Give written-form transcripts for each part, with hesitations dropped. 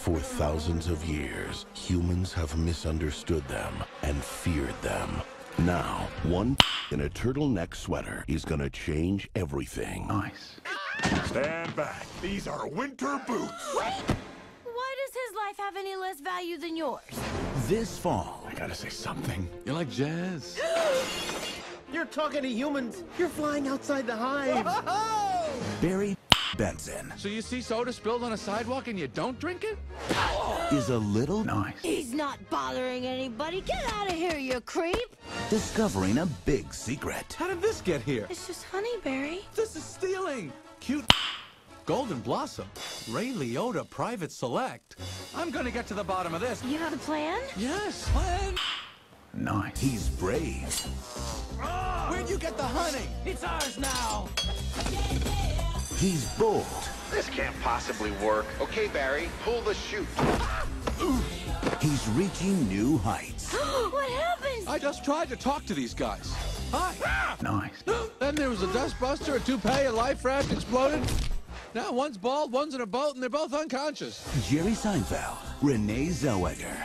For thousands of years, humans have misunderstood them and feared them. Now, one in a turtleneck sweater is gonna change everything. Nice. Stand back. These are winter boots. Wait! Why does his life have any less value than yours? This fall, I gotta say something. You like jazz? You're talking to humans. You're flying outside the hive. Barry Benson So you see soda spilled on a sidewalk and you don't drink it? is a little Nice. He's not bothering anybody. Get out of here, you creep! discovering a big secret. How did this get here? It's just honey, Barry. This is stealing. Cute. Golden Blossom. Ray Liotta Private Select. I'm gonna get to the bottom of this. You have a plan? Yes, plan. Nice. He's brave. Where'd you get the honey? It's ours now. He's bold. This can't possibly work. Okay, Barry, pull the chute. He's reaching new heights. What happened? I just tried to talk to these guys. Hi. Nice. Then there was a dustbuster, a toupee, a life raft exploded. Now one's bald, one's in a boat, and they're both unconscious. Jerry Seinfeld, Renee Zellweger.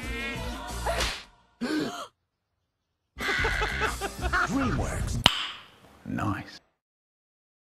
DreamWorks. Nice.